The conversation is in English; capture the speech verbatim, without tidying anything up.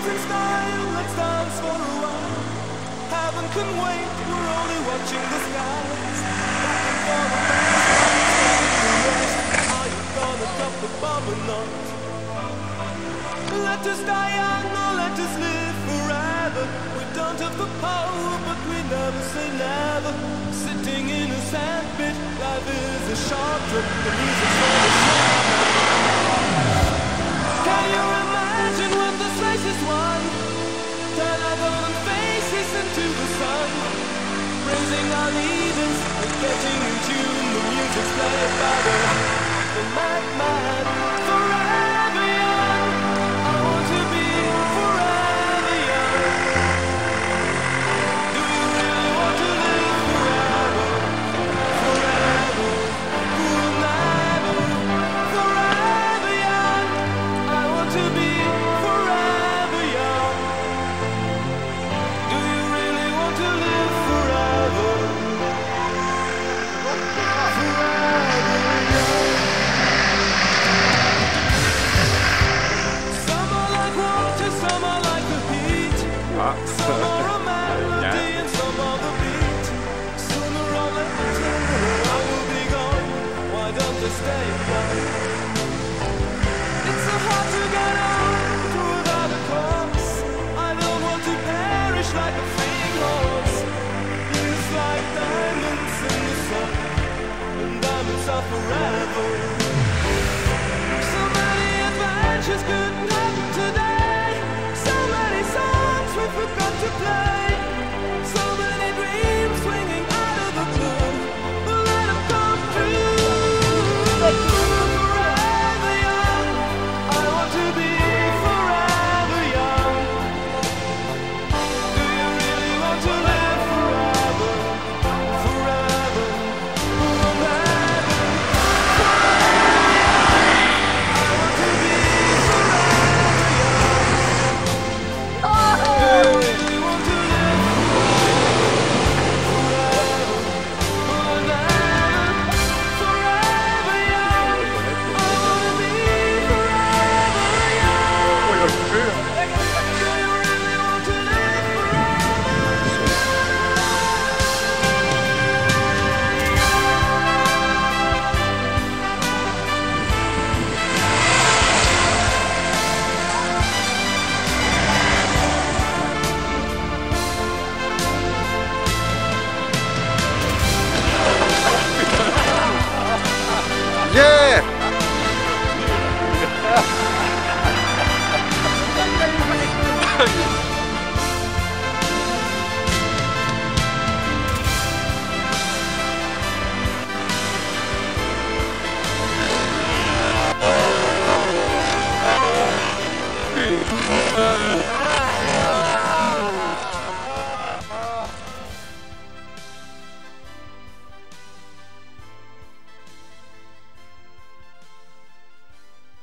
dance in style, let's dance for a while. Heaven can wait, we're only watching the skies. Looking for the place, are you gonna drop the bomb or not? Let us die young or let us live forever. We don't have the power, but we never say never. Sitting in a sandpit, life is a short trip. The music's for the summer. Can you imagine when this race is won? Turn our golden faces into the sun, raising our leaders and getting in tune. The music's played by the, the madman. Forever young, I want to be forever young. Do you really want to live forever? Forever, cool never. Forever young, I want to be forever young. Do you really want to live forever? Forever young. Some are like water, some are like the heat. Some are a melody and some are the beat. Sooner or later I will be gone. Why don't I stay young? It's so hard to get on without a cause. I don't want to perish like a fleeing horse. It's like diamonds in the sun, and diamonds are forever. So many adventures couldn't happen today. So many songs we forgot to play. So many dreams swinging out of the blue. But let them come true. Forever young, I want to be forever young. Do you really want to live forever? Forever, forever. I want to be forever young. Do you really want to live forever? Forever, forever young. I want to be forever young. Oj, vad kul! Do you really want to live forever? Yeah!